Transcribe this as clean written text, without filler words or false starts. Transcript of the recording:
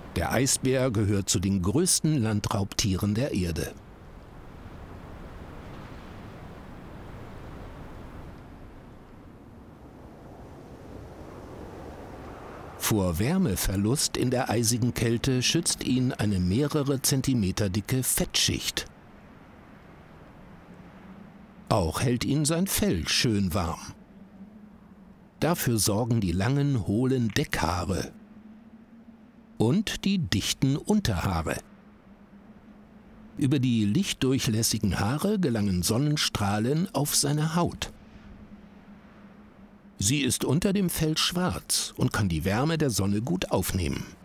Der Eisbär gehört zu den größten Landraubtieren der Erde. Vor Wärmeverlust in der eisigen Kälte schützt ihn eine mehrere Zentimeter dicke Fettschicht. Auch hält ihn sein Fell schön warm. Dafür sorgen die langen, hohlen Deckhaare und die dichten Unterhaare. Über die lichtdurchlässigen Haare gelangen Sonnenstrahlen auf seine Haut. Sie ist unter dem Fell schwarz und kann die Wärme der Sonne gut aufnehmen.